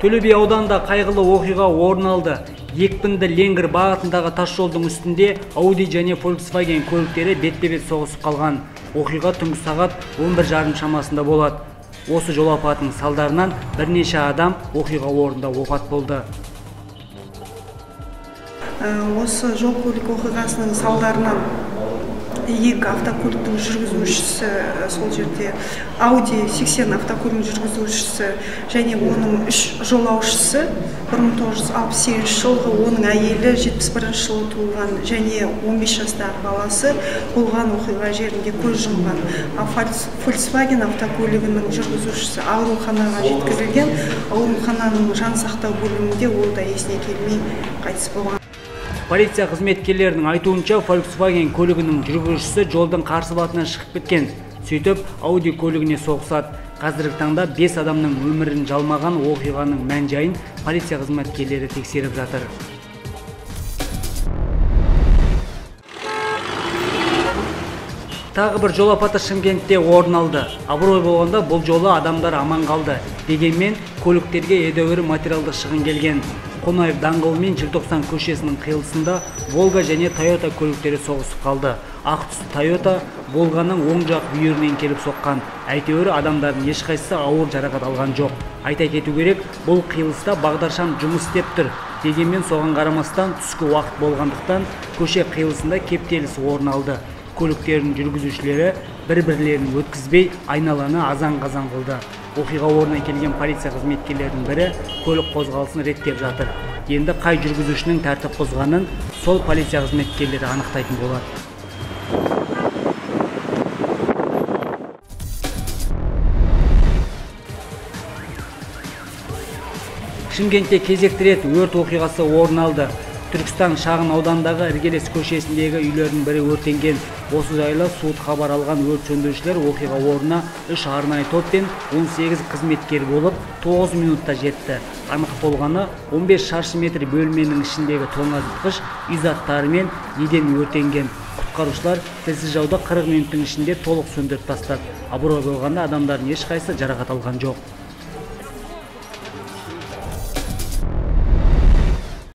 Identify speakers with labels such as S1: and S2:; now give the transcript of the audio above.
S1: Төле би ауданында қайғылы оқиға орын алды. Екпінді Ленгір бағытындағы тас жолдың үстінде Audi және Volkswagen көліктері бетпе-бет соғысып қалған. Оқиға түнгі сағат 11:30 шамасында болады. Осы жол апатының салдарынан бірнеше адам оқиға орнында опат болды.
S2: Осы жол көлік оқиғасының салдарынан екі автокөліктің жүргізушісі, сол жерде Audi 80 автокөлігінің жүргізушісі және оның 3 жолаушысы 1968 жылғы, оның әйелі 71 жылы туылған және 15 жастағы баласы болған оқиға жерінде көз жұмған. Volkswagen автокөлігінің жүргізушісі ауруханаға жеткізілген. Аурухананың жан сақтау бөлімінде ол да есіне келмей қайтыс болған.
S1: Полиция қызметкерлерінің айтуынша, Volkswagen көлігінің жүргізушісі жолдың қарсы бетіне шығып кеткен. Сөйтіп, Audi көлігіне соғысады. Қазіргі таңда 5 адамның өмірін жалмаған оқиғаның мән-жайын полиция қызметкерлері тексеріп жатыр. Тағы бір жол апаты Шымкентте орын алды. Абырой болғанда бұл жолы адамдар аман қалды. Дегенмен көліктерге едәуір материалдық шығын келген. Қонаев даңғылы мен Желтоқсан көшесінің қиылысында Volga және Toyota көліктері соғысып қалды. Ақ түсті Toyota Volgaның оң жақ бүйірінен келіп соққан. Әйтеуір адамдардың ешқайсысы ауыр жарақат алған жоқ. Айта кету керек, бұл қиылыста бағдаршам жұмыс істеп тұр. Дегенмен соған қарамастан түскі уақыт болғандықтан көше қиылысында кептеліс орын алды. Көліктердің жүргізушілері бір-бірлерін өткізбей айналаны азан-қазан қылды. Оқиға орнына келген полиция қызметкерлерінің бірі көлік қозғалысын реттеп жатыр. Енді қай жүргізушінің тәртіп бұзғанын сол полиция қызметкерлері анықтайтын болады. Шымкентте кезекті рет өрт оқиғасы орын алды. Түркістан шағын аудандағы Іргелес көшесіндегі үйлердің бірі өртенген. Осы жайлы суыт хабар алған өрт сөндірушілер оқиға орнына 3 арнайы топпен 18 қызметкер болып 9 минутта жетті. Анық болғаны 15 шаршы метр бөлменің ішіндегі тоңазытқыш үй заттары мен еден өртенген. Құтқарушылар тілсіз жауды 40 минуттың ішінде толық сөндіріп тастады. Абырой болғанда адамдардың ешқайсысы жарақат алған жоқ.